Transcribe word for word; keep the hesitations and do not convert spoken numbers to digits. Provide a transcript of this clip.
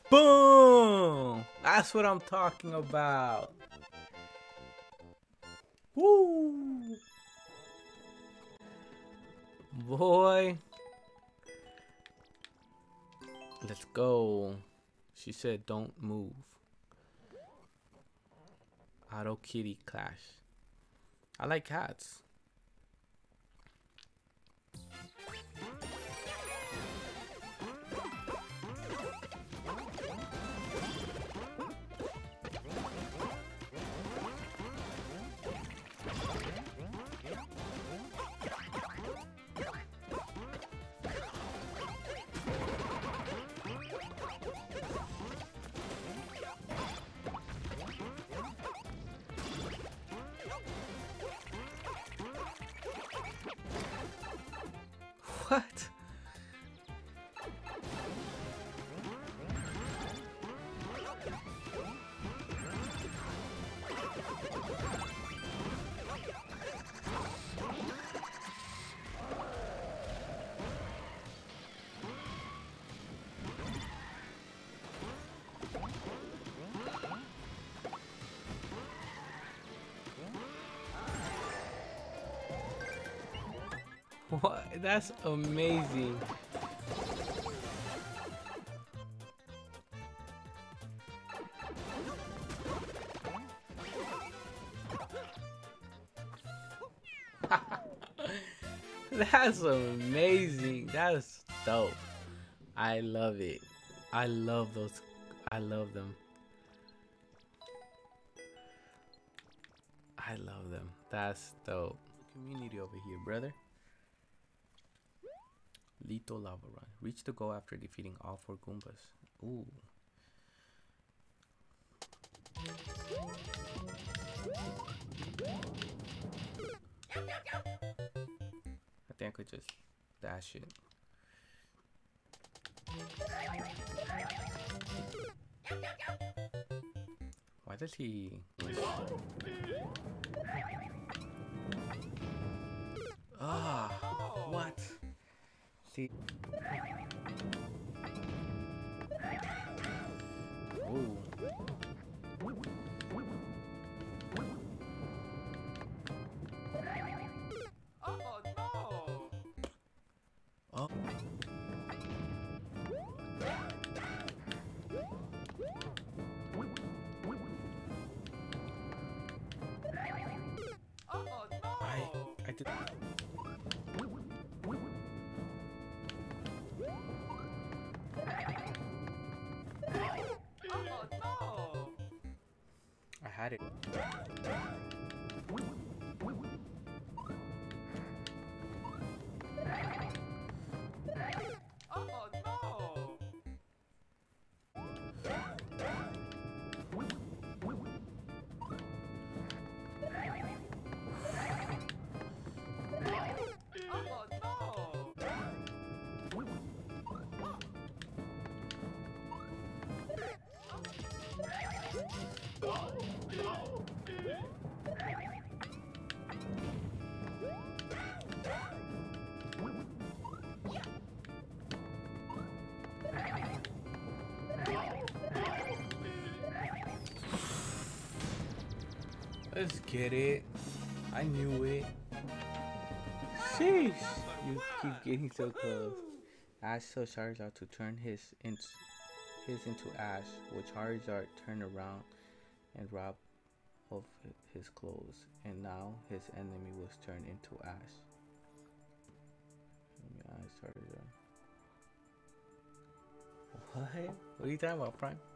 Boom! That's what I'm talking about. Woo! Boy. Let's go. She said don't move. Auto kitty clash. I like cats. What? What? That's amazing. That's amazing. That's dope. I love it. I love those. I love them. I love them. That's dope. Community over here, brother. Lethal lava run. Reach the goal after defeating all four Goombas. Ooh. I think I could just dash it. Why does he... Ah, what? See? Ooh. Oh no! Oh. Oh no! I I did. Oh no! I had it. Oh no! Oh no! Let's get it. I knew it. Sheesh. You keep getting so close. Ash tells Charizard to turn his into his into ash, which Charizard turned around and robbed of his clothes, and now his enemy was turned into ash. Ash Charizard. What? What are you talking about, Prime?